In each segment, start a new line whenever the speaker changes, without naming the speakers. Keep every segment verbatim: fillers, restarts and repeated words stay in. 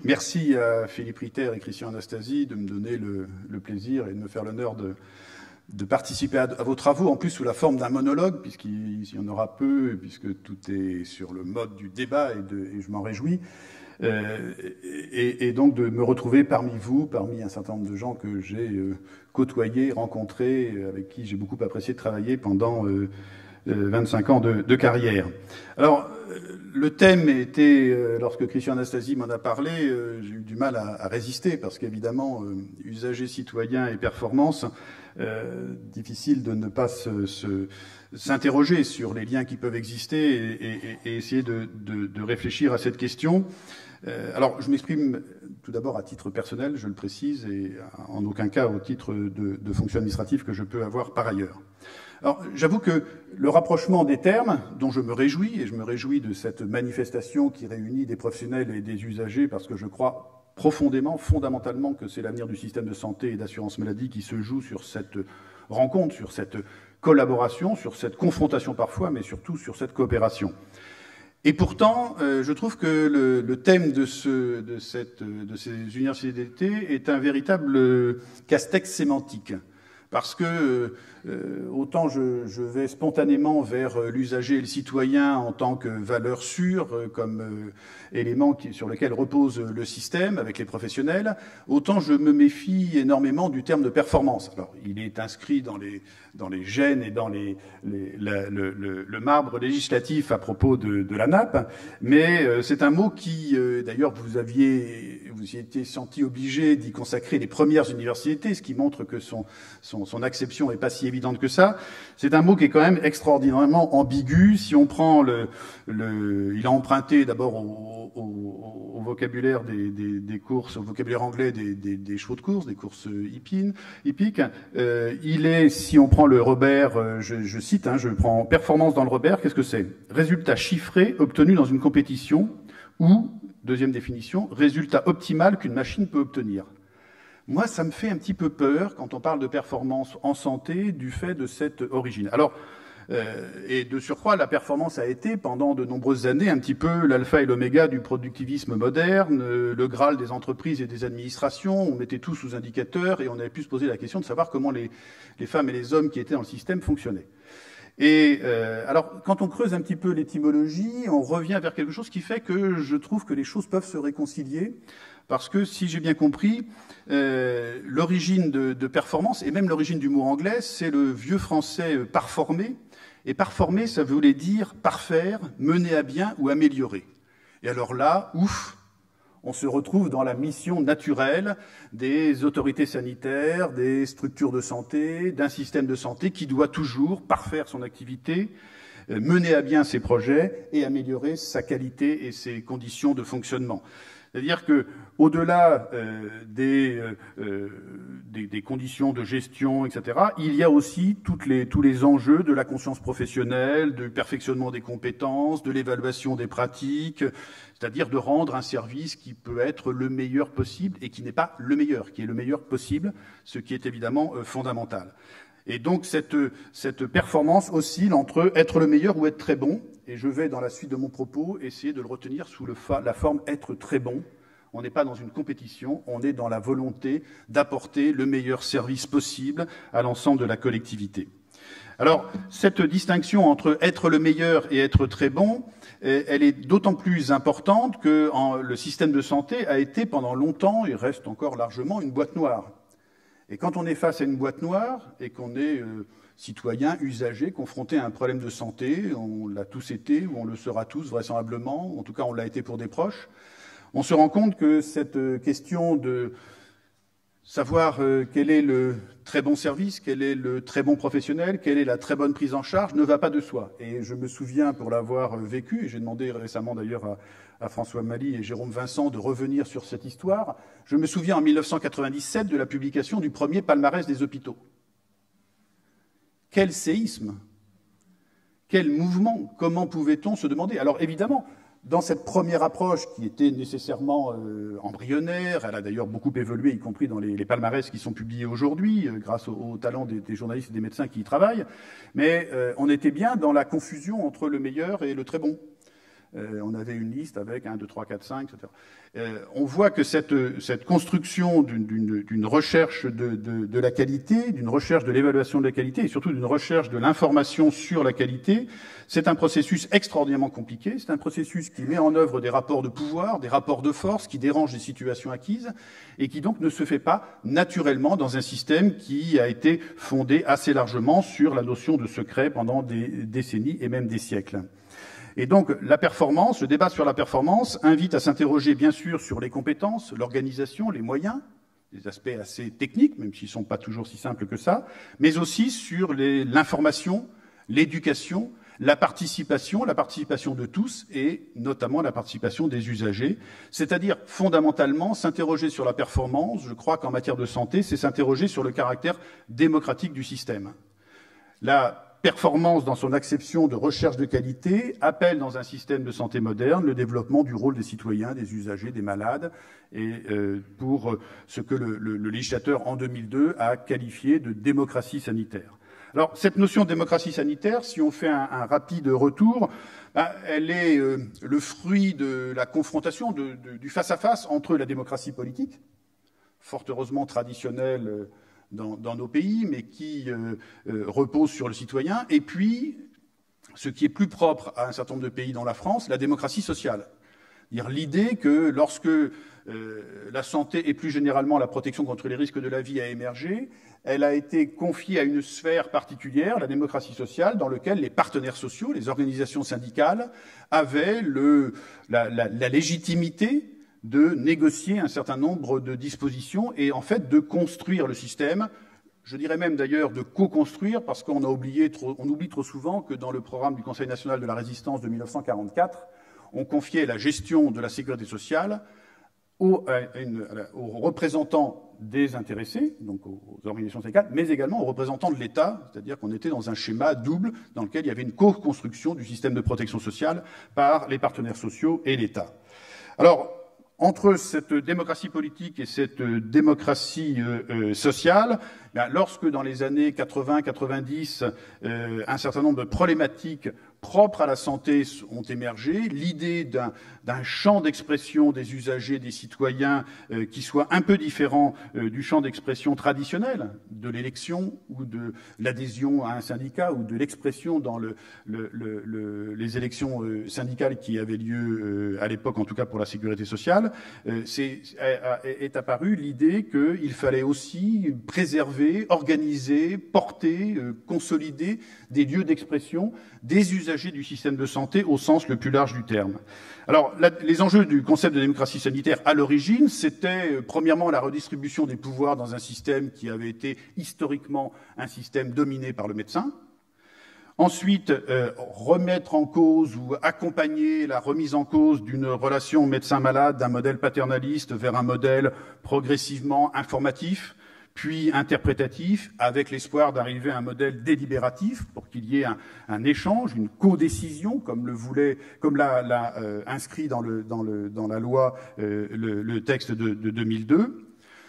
Merci à Philippe Ritter et Christian Anastasie de me donner le, le plaisir et de me faire l'honneur de, de participer à, à vos travaux, en plus sous la forme d'un monologue, puisqu'il y en aura peu, puisque tout est sur le mode du débat, et, de, et je m'en réjouis. Euh, et, et donc de me retrouver parmi vous, parmi un certain nombre de gens que j'ai euh, côtoyés, rencontrés, avec qui j'ai beaucoup apprécié de travailler pendant euh, euh, vingt-cinq ans de, de carrière. Alors, euh, le thème était, euh, lorsque Christian Anastasie m'en a parlé, euh, j'ai eu du mal à, à résister, parce qu'évidemment, euh, usagers, citoyens et performance, euh, difficile de ne pas se, se, s'interroger sur les liens qui peuvent exister et, et, et essayer de, de, de réfléchir à cette question. Euh, alors, je m'exprime tout d'abord à titre personnel, je le précise, et en aucun cas au titre de, de fonction administrative que je peux avoir par ailleurs. Alors, j'avoue que le rapprochement des termes, dont je me réjouis, et je me réjouis de cette manifestation qui réunit des professionnels et des usagers, parce que je crois profondément, fondamentalement, que c'est l'avenir du système de santé et d'assurance maladie qui se joue sur cette rencontre, sur cette collaboration, sur cette confrontation parfois, mais surtout sur cette coopération. Et pourtant, euh, je trouve que le, le thème de, ce, de, cette, de ces universités d'été est un véritable euh, casse-texte sémantique. Parce que euh, autant je, je vais spontanément vers l'usager et le citoyen en tant que valeur sûre, euh, comme euh, élément qui, sur lequel repose le système avec les professionnels, autant je me méfie énormément du terme de performance. Alors, il est inscrit dans les, dans les gènes et dans les, les, la, le, le, le marbre législatif à propos de, de la N A P, mais euh, c'est un mot qui, euh, d'ailleurs, vous aviez, vous y étiez senti obligé d'y consacrer les premières universités, ce qui montre que son, son Son acception n'est pas si évidente que ça. C'est un mot qui est quand même extraordinairement ambigu. Si on prend le, le il a emprunté d'abord au, au, au vocabulaire des, des, des courses, au vocabulaire anglais des, des, des chevaux de course, des courses hippines, hippiques. Euh, il est, si on prend le Robert, euh, je, je cite, hein, je prends performance dans le Robert, qu'est-ce que c'est? Résultat chiffré obtenu dans une compétition ou, deuxième définition, résultat optimal qu'une machine peut obtenir. Moi, ça me fait un petit peu peur quand on parle de performance en santé du fait de cette origine. Alors, euh, et de surcroît, la performance a été pendant de nombreuses années un petit peu l'alpha et l'oméga du productivisme moderne, euh, le Graal des entreprises et des administrations. On mettait tout sous indicateur et on avait pu se poser la question de savoir comment les, les femmes et les hommes qui étaient dans le système fonctionnaient. Et euh, alors, quand on creuse un petit peu l'étymologie, on revient vers quelque chose qui fait que je trouve que les choses peuvent se réconcilier. Parce que, si j'ai bien compris, euh, l'origine de, de performance, et même l'origine du mot anglais, c'est le vieux français euh, parformer. Et parformer, ça voulait dire parfaire, mener à bien ou améliorer. Et alors là, ouf, on se retrouve dans la mission naturelle des autorités sanitaires, des structures de santé, d'un système de santé qui doit toujours parfaire son activité, euh, mener à bien ses projets et améliorer sa qualité et ses conditions de fonctionnement. C'est-à-dire que, au-delà euh, des, euh, des, des conditions de gestion, et cetera, il y a aussi toutes les, tous les enjeux de la conscience professionnelle, du perfectionnement des compétences, de l'évaluation des pratiques, c'est-à-dire de rendre un service qui peut être le meilleur possible et qui n'est pas le meilleur, qui est le meilleur possible, ce qui est évidemment euh, fondamental. Et donc cette, cette performance oscille entre être le meilleur ou être très bon. Et je vais, dans la suite de mon propos, essayer de le retenir sous le fa la forme être très bon. On n'est pas dans une compétition, on est dans la volonté d'apporter le meilleur service possible à l'ensemble de la collectivité. Alors, cette distinction entre être le meilleur et être très bon, elle est d'autant plus importante que en, le système de santé a été pendant longtemps, et reste encore largement, une boîte noire. Et quand on est face à une boîte noire et qu'on est euh, citoyen, usager, confronté à un problème de santé, on l'a tous été, ou on le sera tous vraisemblablement, en tout cas on l'a été pour des proches, on se rend compte que cette question de savoir euh, quel est le très bon service, quel est le très bon professionnel, quelle est la très bonne prise en charge, ne va pas de soi. Et je me souviens, pour l'avoir vécu, et j'ai demandé récemment d'ailleurs à, à François Mali et Jérôme Vincent de revenir sur cette histoire, je me souviens en mille neuf cent quatre-vingt-dix-sept de la publication du premier palmarès des hôpitaux. Quel séisme! Quel mouvement! Comment pouvait-on se demander? Alors évidemment, dans cette première approche qui était nécessairement euh, embryonnaire, elle a d'ailleurs beaucoup évolué, y compris dans les, les palmarès qui sont publiés aujourd'hui, euh, grâce au, au talent des, des journalistes et des médecins qui y travaillent, mais euh, on était bien dans la confusion entre le meilleur et le très bon. Euh, on avait une liste avec un, deux, trois, quatre, cinq, et cetera. Euh, on voit que cette, cette construction d'une recherche de, de, de la qualité, d'une recherche de l'évaluation de la qualité et surtout d'une recherche de l'information sur la qualité, c'est un processus extraordinairement compliqué. C'est un processus qui met en œuvre des rapports de pouvoir, des rapports de force, qui dérangent les situations acquises et qui donc ne se fait pas naturellement dans un système qui a été fondé assez largement sur la notion de secret pendant des décennies et même des siècles. Et donc, la performance, le débat sur la performance invite à s'interroger, bien sûr, sur les compétences, l'organisation, les moyens, des aspects assez techniques, même s'ils ne sont pas toujours si simples que ça, mais aussi sur l'information, l'éducation, la participation, la participation de tous, et notamment la participation des usagers. C'est-à-dire, fondamentalement, s'interroger sur la performance, je crois qu'en matière de santé, c'est s'interroger sur le caractère démocratique du système. La performance, dans son acception de recherche de qualité, appelle dans un système de santé moderne le développement du rôle des citoyens, des usagers, des malades, et euh, pour ce que le, le, le législateur en deux mille deux a qualifié de démocratie sanitaire. Alors, cette notion de démocratie sanitaire, si on fait un, un rapide retour, bah, elle est euh, le fruit de la confrontation, de, de, du face-à-face entre la démocratie politique, fort heureusement traditionnelle, euh, Dans, dans nos pays, mais qui euh, euh, repose sur le citoyen, et puis, ce qui est plus propre à un certain nombre de pays dans la France, la démocratie sociale. C'est-à-dire l'idée que lorsque euh, la santé et plus généralement la protection contre les risques de la vie a émergé, elle a été confiée à une sphère particulière, la démocratie sociale, dans laquelle les partenaires sociaux, les organisations syndicales, avaient le, la, la, la légitimité de négocier un certain nombre de dispositions et en fait de construire le système, je dirais même d'ailleurs de co-construire, parce qu'on a oublié trop, on oublie trop souvent que dans le programme du Conseil national de la résistance de mille neuf cent quarante-quatre, on confiait la gestion de la sécurité sociale aux, une, aux représentants des intéressés, donc aux organisations syndicales, mais également aux représentants de l'État, c'est-à-dire qu'on était dans un schéma double dans lequel il y avait une co-construction du système de protection sociale par les partenaires sociaux et l'État. Alors, entre cette démocratie politique et cette démocratie euh, euh, sociale, bien, lorsque dans les années quatre-vingts quatre-vingt-dix, euh, un certain nombre de problématiques propres à la santé ont émergé, l'idée d'un d'un champ d'expression des usagers, des citoyens, euh, qui soit un peu différent euh, du champ d'expression traditionnel de l'élection ou de l'adhésion à un syndicat ou de l'expression dans le, le, le, le, les élections euh, syndicales qui avaient lieu euh, à l'époque, en tout cas pour la sécurité sociale, euh, c'est, est, est apparue l'idée qu'il fallait aussi préserver, organiser, porter, euh, consolider des lieux d'expression des usagers du système de santé au sens le plus large du terme. Alors, la, les enjeux du concept de démocratie sanitaire à l'origine, c'était euh, premièrement la redistribution des pouvoirs dans un système qui avait été historiquement un système dominé par le médecin. Ensuite, euh, remettre en cause ou accompagner la remise en cause d'une relation médecin-malade, d'un modèle paternaliste vers un modèle progressivement informatif, puis interprétatif, avec l'espoir d'arriver à un modèle délibératif pour qu'il y ait un, un échange, une codécision, comme le voulait, comme l'a, l'a euh, inscrit dans, le, dans, le, dans la loi euh, le, le texte de, de deux mille deux.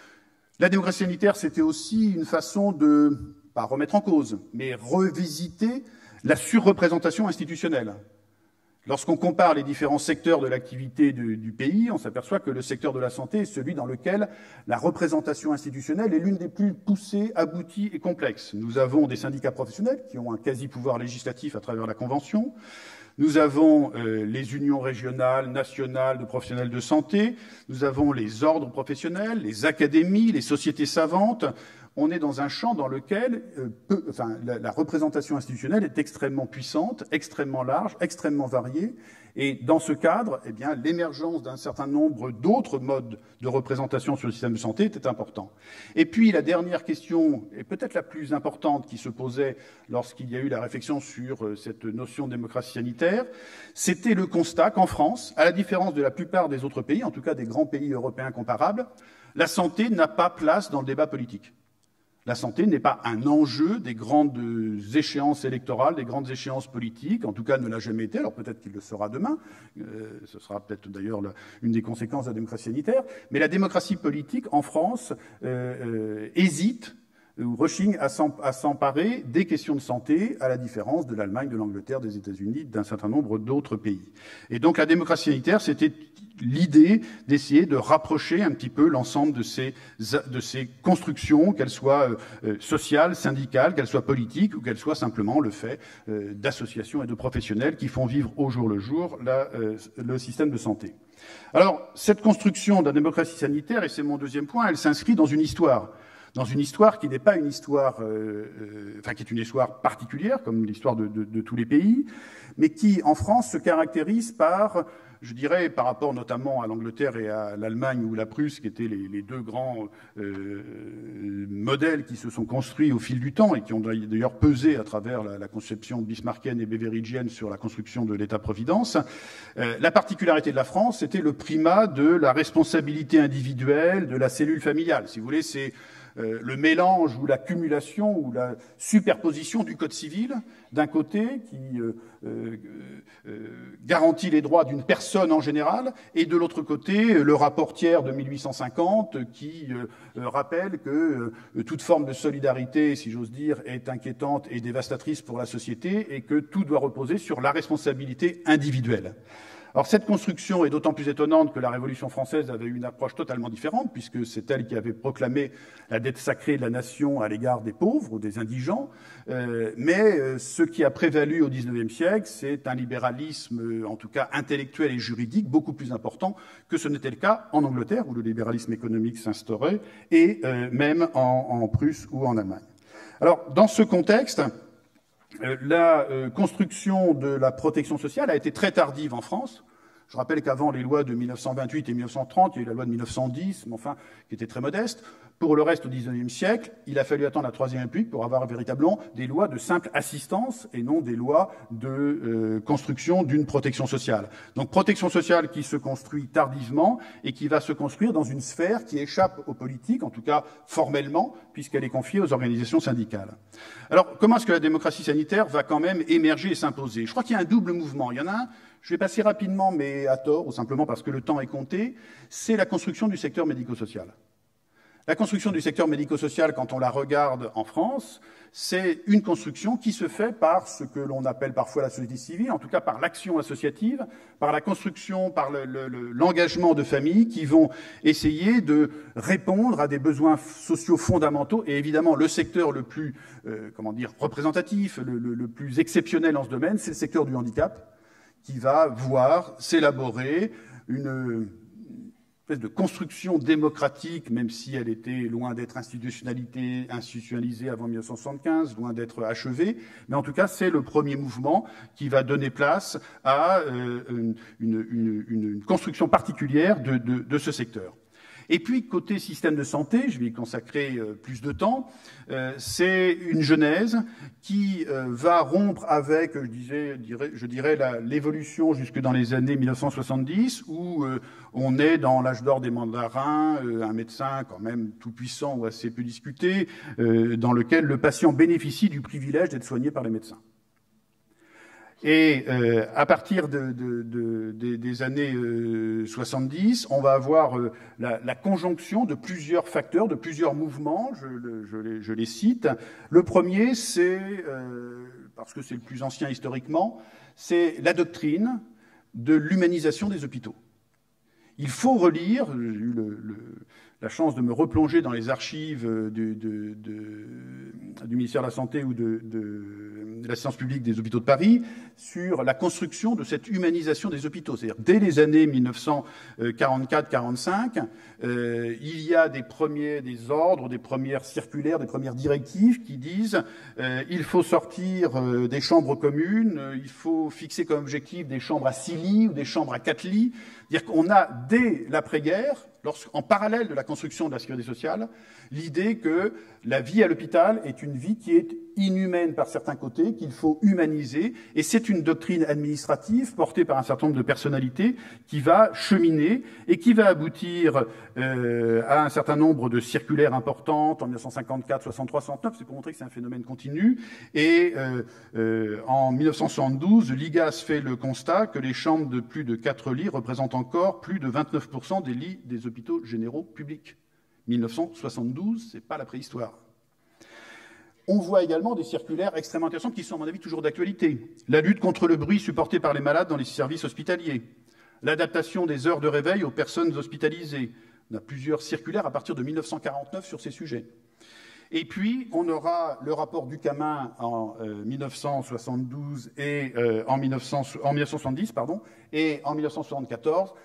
La démocratie sanitaire, c'était aussi une façon de, pas remettre en cause, mais revisiter la surreprésentation institutionnelle. Lorsqu'on compare les différents secteurs de l'activité du, du pays, on s'aperçoit que le secteur de la santé est celui dans lequel la représentation institutionnelle est l'une des plus poussées, abouties et complexes. Nous avons des syndicats professionnels qui ont un quasi-pouvoir législatif à travers la Convention. Nous avons euh, les unions régionales, nationales de professionnels de santé. Nous avons les ordres professionnels, les académies, les sociétés savantes. On est dans un champ dans lequel euh, peu, enfin, la, la représentation institutionnelle est extrêmement puissante, extrêmement large, extrêmement variée. Et dans ce cadre, eh bien, l'émergence d'un certain nombre d'autres modes de représentation sur le système de santé était important. Et puis, la dernière question, et peut-être la plus importante qui se posait lorsqu'il y a eu la réflexion sur euh, cette notion de démocratie sanitaire, c'était le constat qu'en France, à la différence de la plupart des autres pays, en tout cas des grands pays européens comparables, la santé n'a pas place dans le débat politique. La santé n'est pas un enjeu des grandes échéances électorales, des grandes échéances politiques, en tout cas ne l'a jamais été, alors peut-être qu'il le sera demain, euh, ce sera peut-être d'ailleurs une des conséquences de la démocratie sanitaire, mais la démocratie politique en France euh, euh, hésite où rechigne à s'emparer des questions de santé, à la différence de l'Allemagne, de l'Angleterre, des États-Unis, d'un certain nombre d'autres pays. Et donc la démocratie sanitaire, c'était l'idée d'essayer de rapprocher un petit peu l'ensemble de ces, de ces constructions, qu'elles soient euh, sociales, syndicales, qu'elles soient politiques, ou qu'elles soient simplement le fait euh, d'associations et de professionnels qui font vivre au jour le jour la, euh, le système de santé. Alors, cette construction de la démocratie sanitaire, et c'est mon deuxième point, elle s'inscrit dans une histoire. Dans une histoire qui n'est pas une histoire, euh, euh, enfin qui est une histoire particulière, comme l'histoire de, de, de tous les pays, mais qui, en France, se caractérise par, je dirais, par rapport notamment à l'Angleterre et à l'Allemagne ou la Prusse, qui étaient les, les deux grands euh, modèles qui se sont construits au fil du temps et qui ont d'ailleurs pesé à travers la, la conception bismarckienne et beveridgienne sur la construction de l'État-providence. Euh, la particularité de la France, c'était le primat de la responsabilité individuelle, de la cellule familiale. Si vous voulez, c'est Euh, le mélange ou l'accumulation ou la superposition du Code civil, d'un côté, qui euh, euh, euh, garantit les droits d'une personne en général, et de l'autre côté, le rapport Thiers de mille huit cent cinquante, qui euh, rappelle que euh, toute forme de solidarité, si j'ose dire, est inquiétante et dévastatrice pour la société, et que tout doit reposer sur la responsabilité individuelle. Alors cette construction est d'autant plus étonnante que la Révolution française avait une approche totalement différente, puisque c'est elle qui avait proclamé la dette sacrée de la nation à l'égard des pauvres ou des indigents. Euh, mais euh, ce qui a prévalu au dix-neuvième siècle, c'est un libéralisme, euh, en tout cas intellectuel et juridique, beaucoup plus important que ce n'était le cas en Angleterre, où le libéralisme économique s'instaurait, et euh, même en, en Prusse ou en Allemagne. Alors, dans ce contexte, la construction de la protection sociale a été très tardive en France. Je rappelle qu'avant les lois de mille neuf cent vingt-huit et mille neuf cent trente, il y a eu la loi de mille neuf cent dix, mais enfin, qui était très modeste. Pour le reste, au dix-neuvième siècle, il a fallu attendre la Troisième République pour avoir véritablement des lois de simple assistance et non des lois de euh, construction d'une protection sociale. Donc, protection sociale qui se construit tardivement et qui va se construire dans une sphère qui échappe aux politiques, en tout cas formellement, puisqu'elle est confiée aux organisations syndicales. Alors, comment est-ce que la démocratie sanitaire va quand même émerger et s'imposer? Je crois qu'il y a un double mouvement. Il y en a un, je vais passer rapidement, mais à tort, ou simplement parce que le temps est compté, c'est la construction du secteur médico-social. La construction du secteur médico-social, quand on la regarde en France, c'est une construction qui se fait par ce que l'on appelle parfois la société civile, en tout cas par l'action associative, par la construction, par le, le, le, l'engagement de familles qui vont essayer de répondre à des besoins sociaux fondamentaux. Et évidemment, le secteur le plus, euh, comment dire, représentatif, le, le, le plus exceptionnel en ce domaine, c'est le secteur du handicap, qui va voir s'élaborer une espèce de construction démocratique, même si elle était loin d'être institutionnalisée, institutionnalisée avant mille neuf cent soixante-quinze, loin d'être achevée. Mais en tout cas, c'est le premier mouvement qui va donner place à euh, une, une, une, une construction particulière de, de, de ce secteur. Et puis, côté système de santé, je vais y consacrer euh, plus de temps, euh, c'est une genèse qui euh, va rompre avec, je, disais, dirais, je dirais, la, l'évolution jusque dans les années mille neuf cent soixante-dix, où euh, on est dans l'âge d'or des mandarins, euh, un médecin quand même tout puissant ou assez peu discuté, euh, dans lequel le patient bénéficie du privilège d'être soigné par les médecins. Et euh, à partir de, de, de, de, des années euh, soixante-dix, on va avoir euh, la, la conjonction de plusieurs facteurs, de plusieurs mouvements, je, le, je, les, je les cite. Le premier, c'est, euh, parce que c'est le plus ancien historiquement, c'est la doctrine de l'humanisation des hôpitaux. Il faut relire, j'ai eu le, le, la chance de me replonger dans les archives du, de, de, du ministère de la Santé ou de, de, de l'assistance publique des hôpitaux de Paris sur la construction de cette humanisation des hôpitaux. C'est-à-dire, dès les années mille neuf cent quarante-quatre quarante-cinq, euh, il y a des premiers, des ordres, des premières circulaires, des premières directives qui disent euh, il faut sortir euh, des chambres communes, euh, il faut fixer comme objectif des chambres à six lits ou des chambres à quatre lits. C'est-à-dire qu'on a, dès l'après-guerre, en parallèle de la construction de la sécurité sociale, l'idée que la vie à l'hôpital est une vie qui est inhumaine par certains côtés, qu'il faut humaniser, et c'est une doctrine administrative portée par un certain nombre de personnalités qui va cheminer et qui va aboutir euh, à un certain nombre de circulaires importantes en mille neuf cent cinquante-quatre, soixante-trois, soixante-neuf, c'est pour montrer que c'est un phénomène continu, et euh, euh, en mille neuf cent soixante-douze, l'I G A S fait le constat que les chambres de plus de quatre lits représentent encore plus de vingt-neuf pour cent des lits des hôpitaux généraux publics. mille neuf cent soixante-douze, c'est pas la préhistoire. On voit également des circulaires extrêmement intéressantes qui sont, à mon avis, toujours d'actualité. La lutte contre le bruit supporté par les malades dans les services hospitaliers. L'adaptation des heures de réveil aux personnes hospitalisées. On a plusieurs circulaires à partir de mille neuf cent quarante-neuf sur ces sujets. Et puis, on aura le rapport Ducamin en euh, mille neuf cent soixante-douze et euh, en, mille neuf cents, en mille neuf cent soixante-dix, pardon, et en mille neuf cent soixante-quatorze,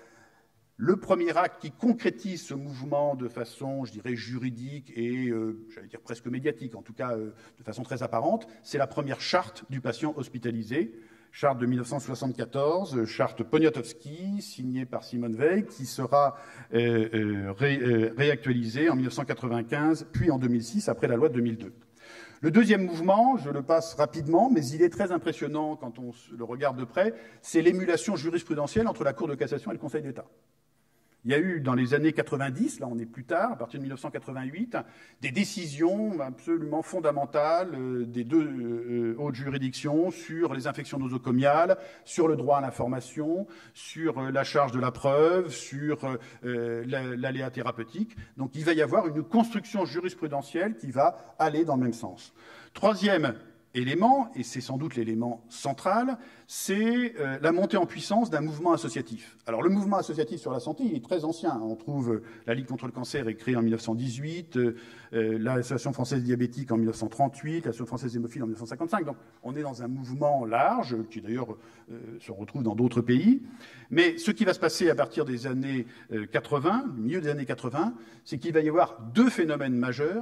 le premier acte qui concrétise ce mouvement de façon, je dirais, juridique et, euh, j'allais dire, presque médiatique, en tout cas euh, de façon très apparente, c'est la première charte du patient hospitalisé, charte de mille neuf cent soixante-quatorze, charte Poniatowski, signée par Simone Veil, qui sera euh, euh, ré, euh, réactualisée en mille neuf cent quatre-vingt-quinze, puis en deux mille six, après la loi de deux mille deux. Le deuxième mouvement, je le passe rapidement, mais il est très impressionnant quand on le regarde de près, c'est l'émulation jurisprudentielle entre la Cour de cassation et le Conseil d'État. Il y a eu, dans les années quatre-vingt-dix, là on est plus tard, à partir de mille neuf cent quatre-vingt-huit, des décisions absolument fondamentales euh, des deux euh, hautes juridictions sur les infections nosocomiales, sur le droit à l'information, sur euh, la charge de la preuve, sur euh, l'aléa thérapeutique. Donc il va y avoir une construction jurisprudentielle qui va aller dans le même sens. Troisième élément, et c'est sans doute l'élément central, c'est euh, la montée en puissance d'un mouvement associatif. Alors le mouvement associatif sur la santé, il est très ancien. On trouve euh, la Ligue contre le cancer est créée en mille neuf cent dix-huit, euh, euh, l'Association française diabétique en mille neuf cent trente-huit, l'Association française hémophile en mille neuf cent cinquante-cinq. Donc on est dans un mouvement large, qui d'ailleurs euh, se retrouve dans d'autres pays. Mais ce qui va se passer à partir des années euh, quatre-vingts, du milieu des années quatre-vingts, c'est qu'il va y avoir deux phénomènes majeurs.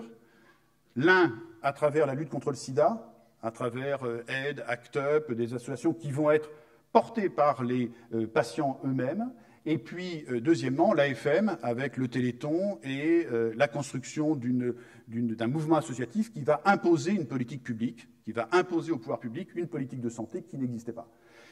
L'un, à travers la lutte contre le sida, à travers euh, Aide, ACT UP, des associations qui vont être portées par les euh, patients eux-mêmes. Et puis, euh, deuxièmement, l'A F M avec le Téléthon et euh, la construction d'une, d'une, d'un mouvement associatif qui va imposer une politique publique, qui va imposer au pouvoir public une politique de santé qui n'existait pas.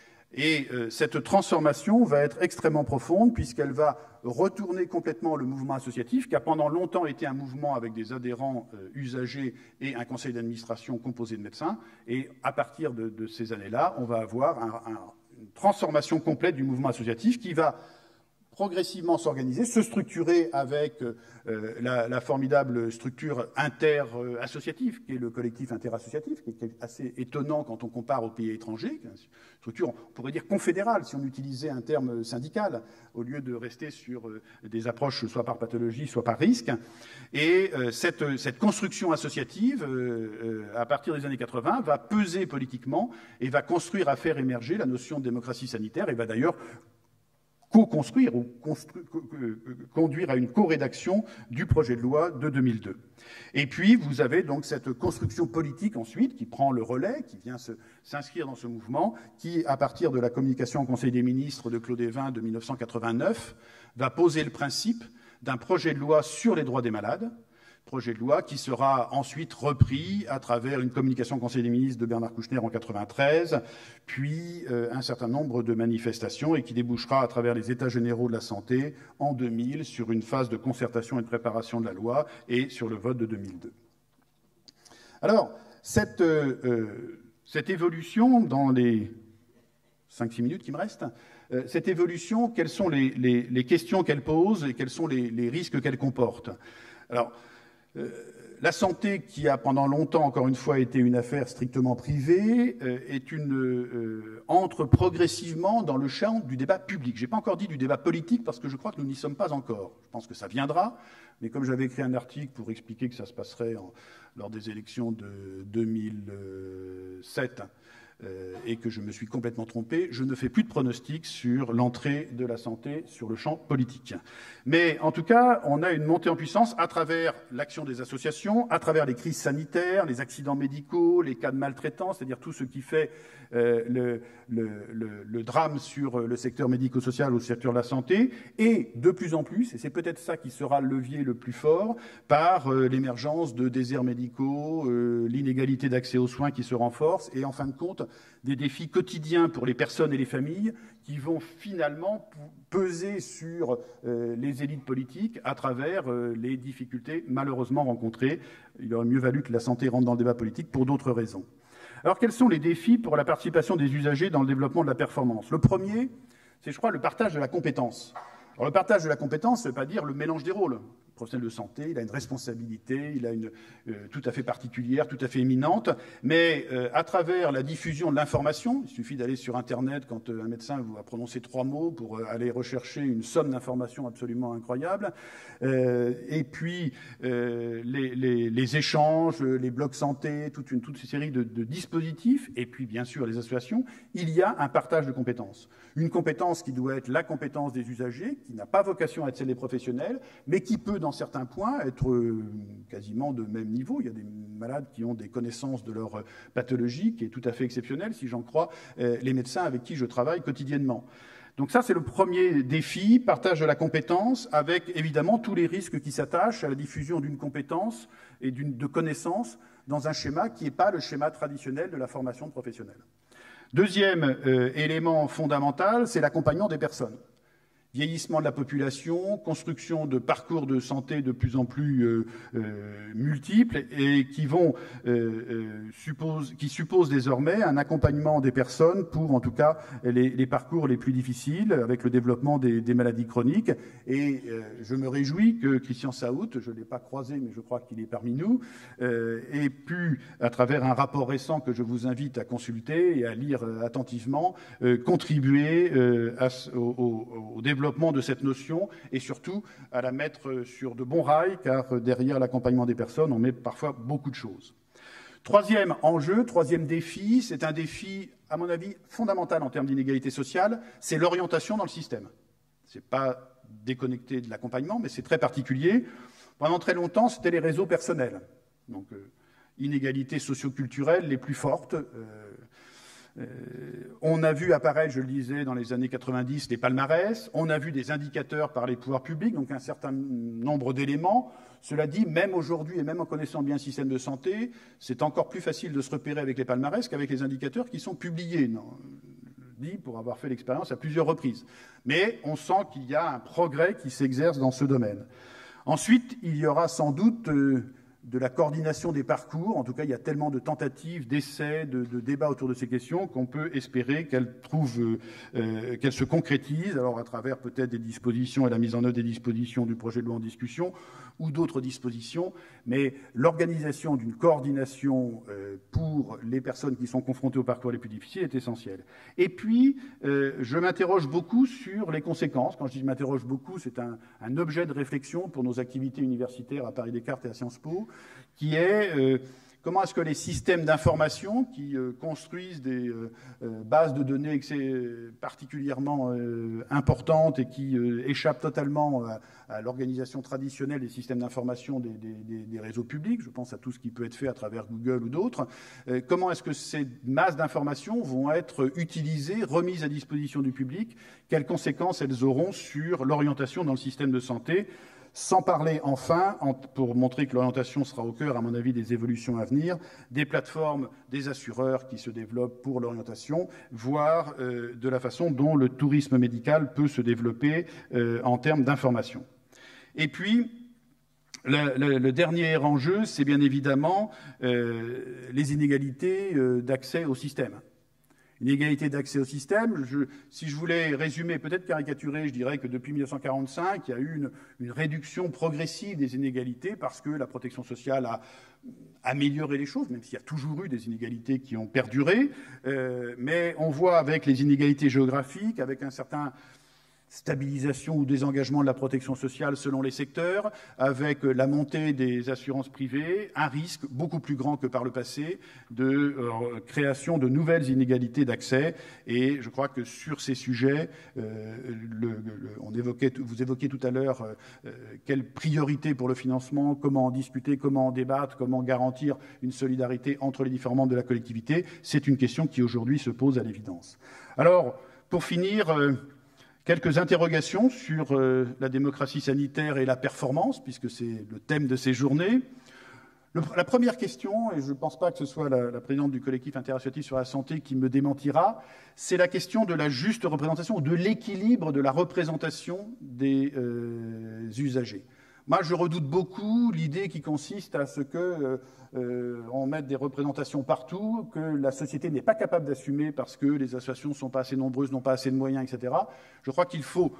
Et euh, cette transformation va être extrêmement profonde puisqu'elle va retourner complètement le mouvement associatif qui a pendant longtemps été un mouvement avec des adhérents euh, usagers et un conseil d'administration composé de médecins. Et à partir de, de ces années-là, on va avoir un, un, une transformation complète du mouvement associatif qui va progressivement s'organiser, se structurer avec euh, la, la formidable structure inter-associative, qui est le collectif interassociatif, qui est assez étonnant quand on compare aux pays étrangers, une structure, on pourrait dire confédérale, si on utilisait un terme syndical, au lieu de rester sur euh, des approches soit par pathologie, soit par risque. Et euh, cette, cette construction associative, euh, euh, à partir des années quatre-vingts, va peser politiquement et va construire à faire émerger la notion de démocratie sanitaire, et va d'ailleurs co-construire ou conduire à une co-rédaction du projet de loi de deux mille deux. Et puis, vous avez donc cette construction politique ensuite qui prend le relais, qui vient se, s'inscrire dans ce mouvement, qui, à partir de la communication au Conseil des ministres de Claude Évin de mille neuf cent quatre-vingt-neuf, va poser le principe d'un projet de loi sur les droits des malades, projet de loi qui sera ensuite repris à travers une communication au Conseil des ministres de Bernard Kouchner en quatre-vingt-treize, puis euh, un certain nombre de manifestations et qui débouchera à travers les États généraux de la santé en deux mille sur une phase de concertation et de préparation de la loi et sur le vote de deux mille deux. Alors, cette, euh, euh, cette évolution dans les cinq six minutes qui me restent, euh, cette évolution, quelles sont les, les, les questions qu'elle pose et quels sont les, les risques qu'elle comporte? Alors, Euh, la santé, qui a pendant longtemps, encore une fois, été une affaire strictement privée, euh, est une, euh, entre progressivement dans le champ du débat public. Je n'ai pas encore dit du débat politique parce que je crois que nous n'y sommes pas encore. Je pense que ça viendra, mais comme j'avais écrit un article pour expliquer que ça se passerait en, lors des élections de deux mille sept, Euh, et que je me suis complètement trompé, je ne fais plus de pronostics sur l'entrée de la santé sur le champ politique. Mais en tout cas, on a une montée en puissance à travers l'action des associations, à travers les crises sanitaires, les accidents médicaux, les cas de maltraitance, c'est-à-dire tout ce qui fait euh, le, le, le, le drame sur le secteur médico-social ou le secteur de la santé, et de plus en plus, et c'est peut-être ça qui sera le levier le plus fort, par euh, l'émergence de déserts médicaux, euh, l'inégalité d'accès aux soins qui se renforce, et en fin de compte, des défis quotidiens pour les personnes et les familles qui vont finalement peser sur euh, les élites politiques à travers euh, les difficultés malheureusement rencontrées. Il aurait mieux valu que la santé rentre dans le débat politique pour d'autres raisons. Alors, quels sont les défis pour la participation des usagers dans le développement de la performance? Le premier, c'est, je crois, le partage de la compétence. Alors, le partage de la compétence, ça ne veut pas dire le mélange des rôles. professionnel de santé, il a une responsabilité, il a une euh, tout à fait particulière, tout à fait éminente, mais euh, à travers la diffusion de l'information, il suffit d'aller sur Internet quand euh, un médecin vous a prononcé trois mots pour euh, aller rechercher une somme d'informations absolument incroyable, euh, et puis euh, les, les, les échanges, les blogs santé, toute une, toute une série de, de dispositifs, et puis bien sûr les associations, il y a un partage de compétences. Une compétence qui doit être la compétence des usagers, qui n'a pas vocation à être celle des professionnels, mais qui peut, dans certains points, être euh, quasiment de même niveau. Il y a des malades qui ont des connaissances de leur pathologie, qui est tout à fait exceptionnelle, si j'en crois euh, les médecins avec qui je travaille quotidiennement. Donc ça, c'est le premier défi, partage de la compétence, avec évidemment tous les risques qui s'attachent à la diffusion d'une compétence et d'une, de connaissances dans un schéma qui n'est pas le schéma traditionnel de la formation professionnelle. Deuxième euh, élément fondamental, c'est l'accompagnement des personnes. Vieillissement de la population, construction de parcours de santé de plus en plus euh, euh, multiples et qui vont euh, euh, suppose, qui supposent désormais un accompagnement des personnes pour, en tout cas, les, les parcours les plus difficiles, avec le développement des, des maladies chroniques. Et euh, je me réjouis que Christian Saout, je ne l'ai pas croisé, mais je crois qu'il est parmi nous, euh, ait pu, à travers un rapport récent que je vous invite à consulter et à lire euh, attentivement, euh, contribuer euh, à, au, au, au développement de cette notion et surtout à la mettre sur de bons rails, car derrière l'accompagnement des personnes, on met parfois beaucoup de choses. Troisième enjeu, troisième défi, c'est un défi, à mon avis, fondamental en termes d'inégalité sociale, c'est l'orientation dans le système. Ce n'est pas déconnecté de l'accompagnement, mais c'est très particulier. Pendant très longtemps, c'était les réseaux personnels. Donc, euh, inégalités socioculturelles les plus fortes. Euh, Euh, on a vu apparaître, je le disais, dans les années quatre-vingt-dix, les palmarès. On a vu des indicateurs par les pouvoirs publics, donc un certain nombre d'éléments. Cela dit, même aujourd'hui, et même en connaissant bien le système de santé, c'est encore plus facile de se repérer avec les palmarès qu'avec les indicateurs qui sont publiés. Non, je le dis pour avoir fait l'expérience à plusieurs reprises. Mais on sent qu'il y a un progrès qui s'exerce dans ce domaine. Ensuite, il y aura sans doute euh, de la coordination des parcours. En tout cas, il y a tellement de tentatives, d'essais, de, de débats autour de ces questions qu'on peut espérer qu'elles trouvent, euh, qu'elles se concrétisent, alors à travers peut-être des dispositions et la mise en œuvre des dispositions du projet de loi en discussion ou d'autres dispositions, mais l'organisation d'une coordination euh, pour les personnes qui sont confrontées aux parcours les plus difficiles est essentielle. Et puis, euh, je m'interroge beaucoup sur les conséquences. Quand je dis je m'interroge beaucoup, c'est un, un objet de réflexion pour nos activités universitaires à Paris Descartes et à Sciences Po, qui est euh, comment est-ce que les systèmes d'information qui euh, construisent des euh, euh, bases de données particulièrement euh, importantes et qui euh, échappent totalement à, à l'organisation traditionnelle des systèmes d'information des, des, des, des réseaux publics, je pense à tout ce qui peut être fait à travers Google ou d'autres, euh, comment est-ce que ces masses d'informations vont être utilisées, remises à disposition du public, quelles conséquences elles auront sur l'orientation dans le système de santé? Sans parler enfin, pour montrer que l'orientation sera au cœur, à mon avis, des évolutions à venir, des plateformes des assureurs qui se développent pour l'orientation, voire euh, de la façon dont le tourisme médical peut se développer euh, en termes d'information. Et puis, le, le, le dernier enjeu, c'est bien évidemment euh, les inégalités euh, d'accès au système. Inégalité d'accès au système, je, si je voulais résumer, peut-être caricaturer, je dirais que depuis mille neuf cent quarante-cinq, il y a eu une, une réduction progressive des inégalités parce que la protection sociale a amélioré les choses, même s'il y a toujours eu des inégalités qui ont perduré. Euh, mais on voit avec les inégalités géographiques, avec un certain stabilisation ou désengagement de la protection sociale selon les secteurs, avec la montée des assurances privées, un risque beaucoup plus grand que par le passé de euh, création de nouvelles inégalités d'accès. Et je crois que sur ces sujets, euh, le, le, on évoquait, vous évoquiez tout à l'heure euh, quelle priorité pour le financement, comment en discuter, comment en débattre, comment garantir une solidarité entre les différents membres de la collectivité. C'est une question qui aujourd'hui se pose à l'évidence. Alors, pour finir, euh, quelques interrogations sur euh, la démocratie sanitaire et la performance, puisque c'est le thème de ces journées. Le, la première question, et je ne pense pas que ce soit la, la présidente du collectif interassociatif sur la santé qui me démentira, c'est la question de la juste représentation, de l'équilibre de la représentation des euh, usagers. Moi, je redoute beaucoup l'idée qui consiste à ce que euh, euh, on mette des représentations partout, que la société n'est pas capable d'assumer parce que les associations ne sont pas assez nombreuses, n'ont pas assez de moyens, et cetera. Je crois qu'il faut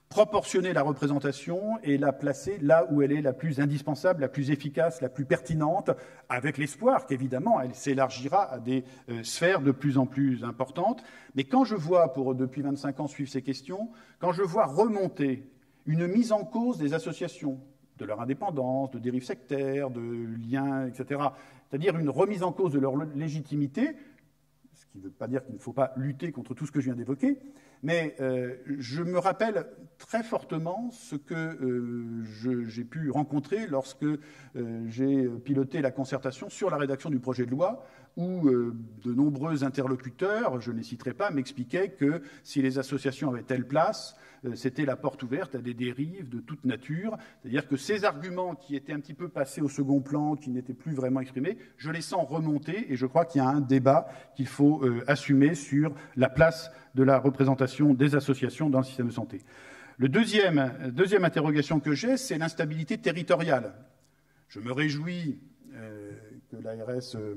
proportionner la représentation et la placer là où elle est la plus indispensable, la plus efficace, la plus pertinente, avec l'espoir qu'évidemment elle s'élargira à des euh, sphères de plus en plus importantes. Mais quand je vois, pour depuis vingt-cinq ans suivre ces questions, quand je vois remonter une mise en cause des associations, de leur indépendance, de dérives sectaires, de liens, et cetera, c'est-à-dire une remise en cause de leur légitimité, ce qui ne veut pas dire qu'il ne faut pas lutter contre tout ce que je viens d'évoquer, mais euh, je me rappelle très fortement ce que euh, je, j'ai pu rencontrer lorsque euh, j'ai piloté la concertation sur la rédaction du projet de loi, où euh, de nombreux interlocuteurs, je ne les citerai pas, m'expliquaient que si les associations avaient telle place, euh, c'était la porte ouverte à des dérives de toute nature. C'est-à-dire que ces arguments qui étaient un petit peu passés au second plan, qui n'étaient plus vraiment exprimés, je les sens remonter et je crois qu'il y a un débat qu'il faut euh, assumer sur la place de la représentation des associations dans le système de santé. Le deuxième, deuxième interrogation que j'ai, c'est l'instabilité territoriale. Je me réjouis euh, que l'A R S euh,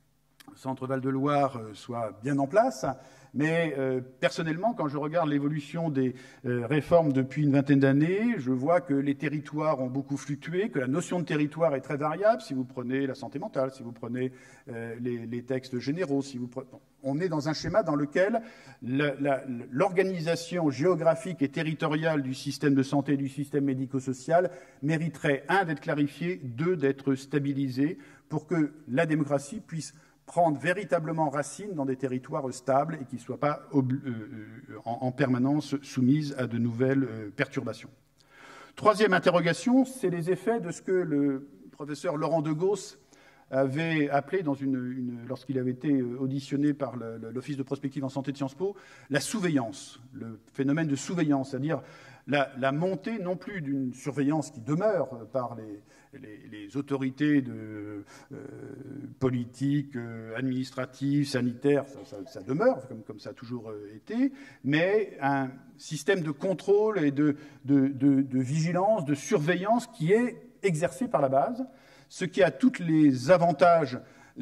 Centre Val-de-Loire euh, soit bien en place, mais euh, personnellement, quand je regarde l'évolution des euh, réformes depuis une vingtaine d'années, je vois que les territoires ont beaucoup fluctué, que la notion de territoire est très variable. Si vous prenez la santé mentale, si vous prenez euh, les, les textes généraux, si vous prenez... Bon, on est dans un schéma dans lequel la, la, l'organisation géographique et territoriale du système de santé et du système médico-social mériterait, un, d'être clarifiée, deux, d'être stabilisée pour que la démocratie puisse prendre véritablement racine dans des territoires stables et qui ne soient pas ob- euh, en, en permanence soumises à de nouvelles euh, perturbations. Troisième interrogation, c'est les effets de ce que le professeur Laurent Degausse avait appelé, dans une, une, lorsqu'il avait été auditionné par le, l'Office de prospective en santé de Sciences Po, la surveillance, le phénomène de surveillance, c'est-à-dire la, la montée non plus d'une surveillance qui demeure par les, les, les autorités de, euh, politiques, euh, administratives, sanitaires, ça, ça, ça demeure, comme, comme ça a toujours été, mais un système de contrôle et de, de, de, de vigilance, de surveillance qui est exercé par la base, ce qui a tous les avantages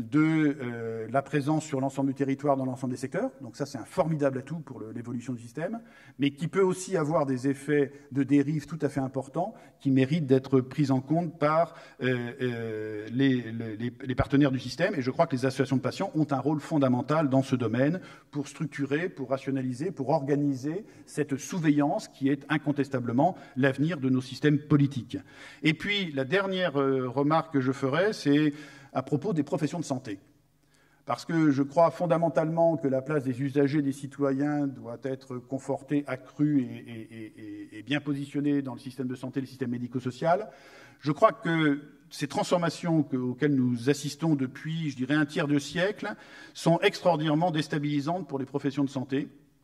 de euh, la présence sur l'ensemble du territoire dans l'ensemble des secteurs. Donc ça, c'est un formidable atout pour le, l'évolution du système, mais qui peut aussi avoir des effets de dérive tout à fait importants qui méritent d'être pris en compte par euh, euh, les, les, les partenaires du système. Et je crois que les associations de patients ont un rôle fondamental dans ce domaine pour structurer, pour rationaliser, pour organiser cette surveillance qui est incontestablement l'avenir de nos systèmes politiques. Et puis, la dernière euh, remarque que je ferai, c'est à propos des professions de santé. Parce que je crois fondamentalement que la place des usagers, des citoyens doit être confortée, accrue et, et, et, et bien positionnée dans le système de santé, le système médico-social. Je crois que ces transformations que, auxquelles nous assistons depuis, je dirais, un tiers de siècle, sont extraordinairement déstabilisantes pour les professions de santé.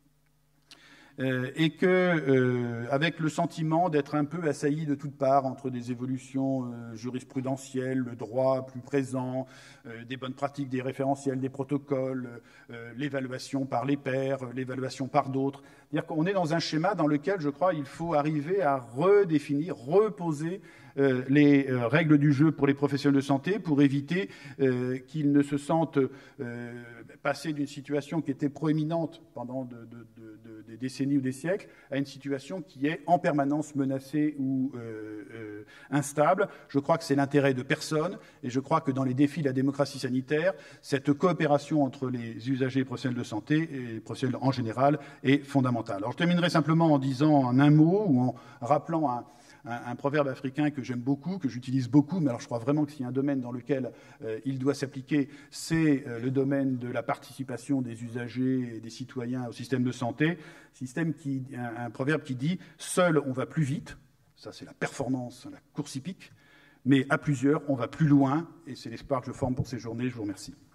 Euh, et que, euh, avec le sentiment d'être un peu assailli de toutes parts entre des évolutions euh, jurisprudentielles, le droit plus présent, euh, des bonnes pratiques, des référentiels, des protocoles, euh, l'évaluation par les pairs, l'évaluation par d'autres. C'est-à-dire qu'on est dans un schéma dans lequel, je crois, il faut arriver à redéfinir, reposer euh, les euh, règles du jeu pour les professionnels de santé pour éviter euh, qu'ils ne se sentent euh, passer d'une situation qui était proéminente pendant de, de, de, de, des décennies ou des siècles à une situation qui est en permanence menacée ou euh, euh, instable. Je crois que c'est l'intérêt de personne et je crois que dans les défis de la démocratie sanitaire, cette coopération entre les usagers et professionnels de santé et les professionnels en général est fondamentale. Alors je terminerai simplement en disant en un mot ou en rappelant un Un, un proverbe africain que j'aime beaucoup, que j'utilise beaucoup, mais alors je crois vraiment que s'il y a un domaine dans lequel euh, il doit s'appliquer, c'est euh, le domaine de la participation des usagers et des citoyens au système de santé. Système qui, un, un proverbe qui dit « seul on va plus vite », ça c'est la performance, la course hippique, mais à plusieurs on va plus loin, et c'est l'espoir que je forme pour ces journées. Je vous remercie.